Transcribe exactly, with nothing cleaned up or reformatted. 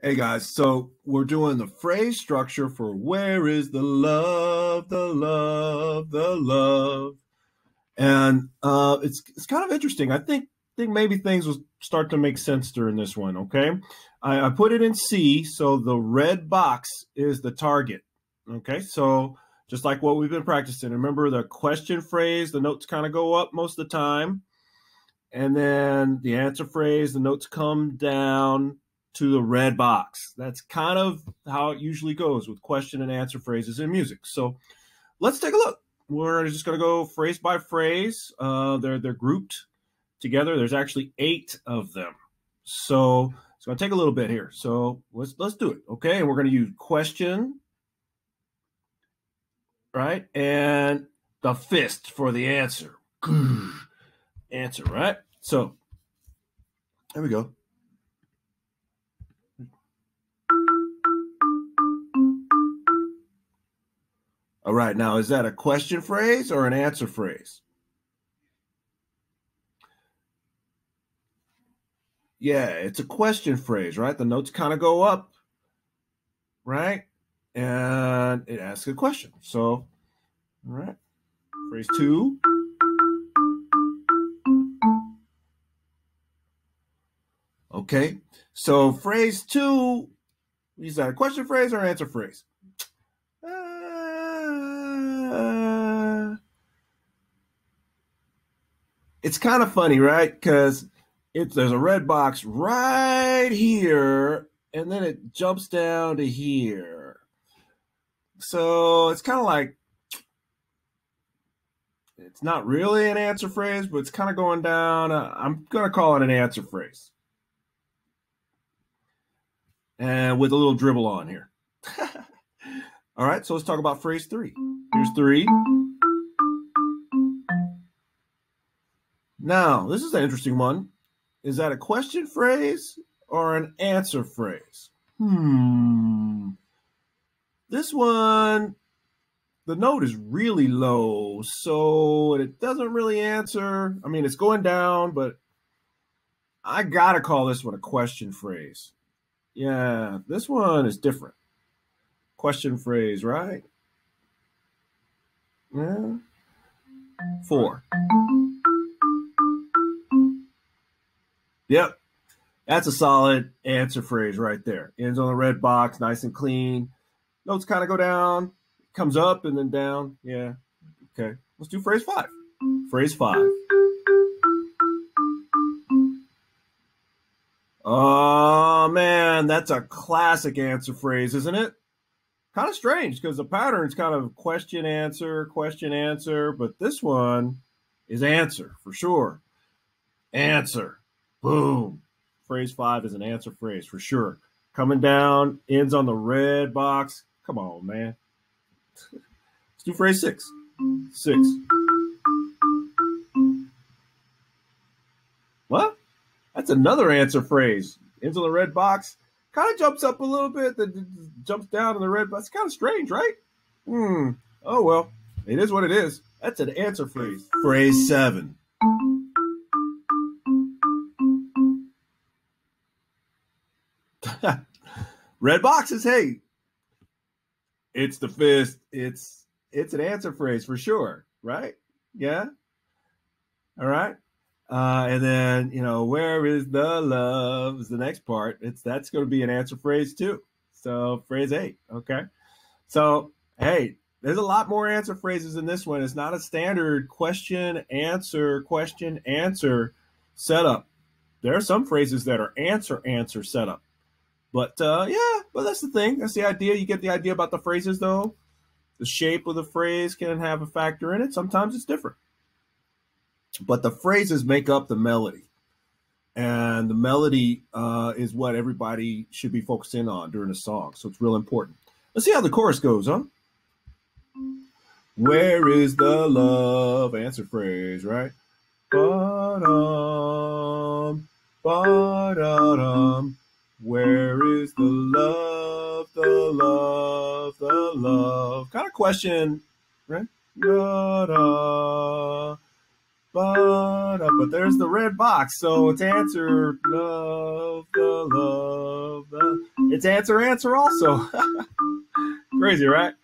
Hey guys, so we're doing the phrase structure for where is the love, the love, the love. And uh, it's it's kind of interesting. I think think maybe things will start to make sense during this one, okay? I, I put it in C, so the red box is the target, okay? So just like what we've been practicing, remember the question phrase, the notes kind of go up most of the time. And then the answer phrase, the notes come down to the red box. That's kind of how it usually goes with question and answer phrases in music. So let's take a look. We're just going to go phrase by phrase. Uh, they're they're grouped together. There's actually eight of them. So it's going to take a little bit here. So let's let's do it. Okay, and we're going to use question, right, and the fist for the answer. Answer, right? So there we go. All right, now is that a question phrase or an answer phrase? Yeah, it's a question phrase, right? The notes kind of go up, right? And it asks a question. So, all right, phrase two. Okay, so phrase two, is that a question phrase or answer phrase? Uh, it's kind of funny, right? Because it's there's a red box right here, and then it jumps down to here. So it's kind of like, it's not really an answer phrase, but it's kind of going down. Uh, I'm going to call it an answer phrase. And with a little dribble on here. All right, so let's talk about phrase three. Here's three. Now, this is an interesting one. Is that a question phrase or an answer phrase? Hmm. This one, the note is really low, so it doesn't really answer. I mean, it's going down, but I gotta call this one a question phrase. Yeah, this one is different. Question phrase, right? Yeah. Four. Yep. That's a solid answer phrase right there. Ends on the red box, nice and clean. Notes kind of go down, comes up and then down. Yeah. Okay. Let's do phrase five. Phrase five. Oh, man, that's a classic answer phrase, isn't it? Kind of strange because the pattern's kind of question, answer, question, answer, but this one is answer for sure. Answer. Boom. Phrase five is an answer phrase for sure. Coming down, ends on the red box. Come on, man. Let's do phrase six. Six. What? That's another answer phrase. Ends on the red box. Kind of jumps up a little bit, then jumps down in the red box. It's kind of strange, right? Hmm. Oh, well, it is what it is. That's an answer phrase. Phrase seven. Red boxes, hey. It's the fist. It's it's an answer phrase for sure, right? Yeah. All right. Uh, and then, you know, where is the love is the next part. It's that's going to be an answer phrase too. So phrase eight. Okay. So, hey, there's a lot more answer phrases in this one. It's not a standard question, answer, question, answer setup. There are some phrases that are answer, answer setup. But uh, yeah, but that's the thing. That's the idea. You get the idea about the phrases, though. The shape of the phrase can have a factor in it. Sometimes it's different. But the phrases make up the melody. And the melody uh, is what everybody should be focusing on during a song. So it's real important. Let's see how the chorus goes, huh? Where is the love? Answer phrase, right? Ba-dum, ba-da-dum. Where is the love, the love, the love? Kind of question, right? Da-da. But, but there's the red box, so it's answer, love, the love, the, It's answer, answer also. Crazy, right?